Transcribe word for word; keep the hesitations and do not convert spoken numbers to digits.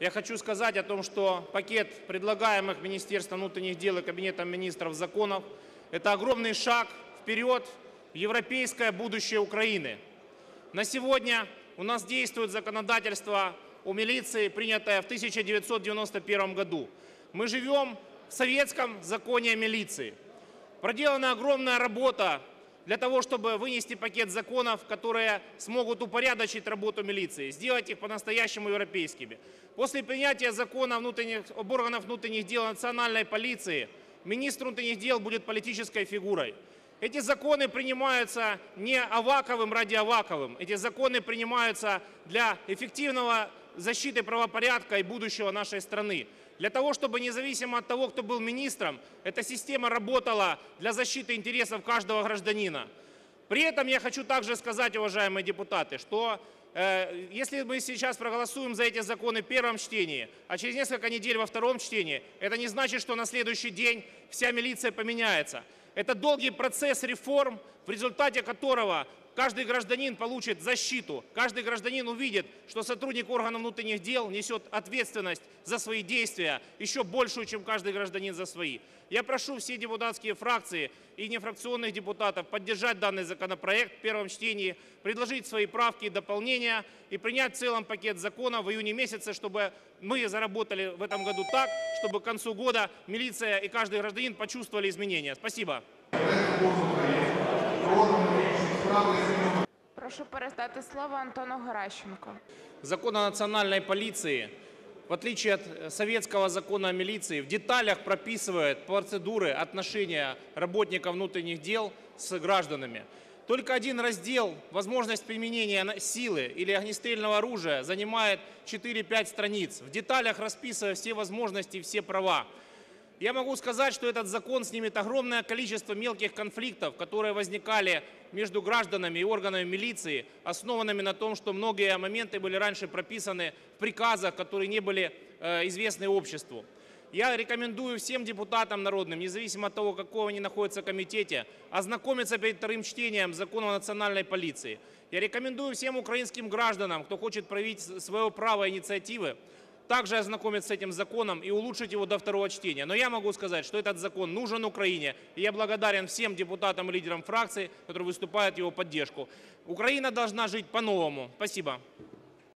я хочу сказать о том, что пакет предлагаемых Министерством внутренних дел и Кабинетом министров законов – это огромный шаг вперед в европейское будущее Украины. На сегодня у нас действует законодательство о милиции, принятое в тысяча девятьсот девяносто первом году. Мы живем в советском законе о милиции. Проделана огромная работа для того, чтобы вынести пакет законов, которые смогут упорядочить работу милиции, сделать их по-настоящему европейскими. После принятия закона внутренних, об органах внутренних дел национальной полиции министр внутренних дел будет политической фигурой. Эти законы принимаются не Аваковым ради Аваковым. Эти законы принимаются для эффективного защиты правопорядка и будущего нашей страны. Для того, чтобы независимо от того, кто был министром, эта система работала для защиты интересов каждого гражданина. При этом я хочу также сказать, уважаемые депутаты, что э, если мы сейчас проголосуем за эти законы в первом чтении, а через несколько недель во втором чтении, это не значит, что на следующий день вся милиция поменяется. Это долгий процесс реформ, в результате которого каждый гражданин получит защиту, каждый гражданин увидит, что сотрудник органов внутренних дел несет ответственность за свои действия, еще большую, чем каждый гражданин за свои. Я прошу все депутатские фракции и нефракционных депутатов поддержать данный законопроект в первом чтении, предложить свои правки и дополнения и принять в целом пакет законов в июне месяце, чтобы мы заработали в этом году так, чтобы к концу года милиция и каждый гражданин почувствовали изменения. Спасибо. Прошу передати слово Антону Геращенку. Закон о национальной полиции, в отличие от советского закона о милиции, в деталях прописывает процедуры отношения работников внутренних дел с гражданами. Только один раздел, возможность применения силы или огнестрельного оружия, занимает четыре-пять страниц, в деталях расписывая все возможности и все права. Я могу сказать, что этот закон снимет огромное количество мелких конфликтов, которые возникали между гражданами и органами милиции, основанными на том, что многие моменты были раньше прописаны в приказах, которые не были э, известны обществу. Я рекомендую всем депутатам народным, независимо от того, какого они находятся в комитете, ознакомиться перед вторым чтением закона о национальной полиции. Я рекомендую всем украинским гражданам, кто хочет проявить свое право инициативы, также ознакомиться с этим законом и улучшить его до второго чтения. Но я могу сказать, что этот закон нужен Украине, и я благодарен всем депутатам и лидерам фракций, которые выступают в его поддержку. Украина должна жить по-новому. Спасибо.